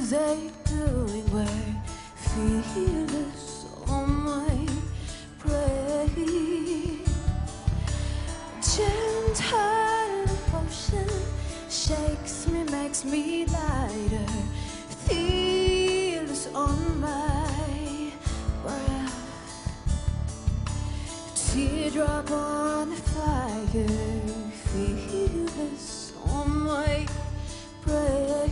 they doing where fearless on my prey? Gentle potion shakes me, makes me lighter, fearless on my breath. Teardrop on the fire, fearless on my breath.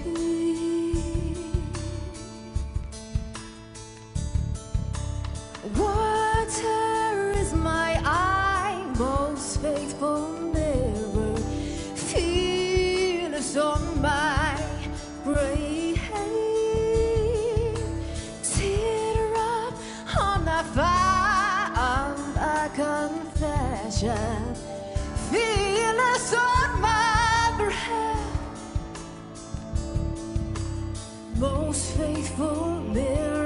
Water is my eye, most faithful mirror, fearless on my grave. Teardrop on the fire of my confession, fearless on my breath. Most faithful mirror,